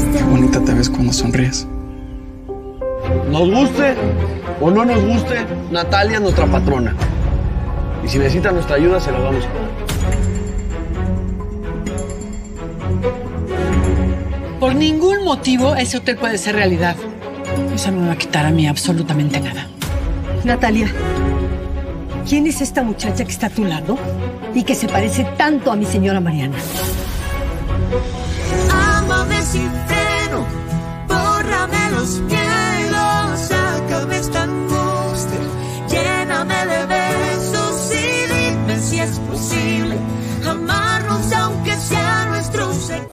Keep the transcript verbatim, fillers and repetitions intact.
Qué bonita te ves cuando sonríes. Nos guste o no nos guste, Natalia es nuestra patrona. Y si necesita nuestra ayuda, se la vamos a dar. Por ningún motivo ese hotel puede ser realidad. Eso no me va a quitar a mí absolutamente nada. Natalia, ¿quién es esta muchacha que está a tu lado y que se parece tanto a mi señora Mariana? Ámame sin freno, bórrame los pies.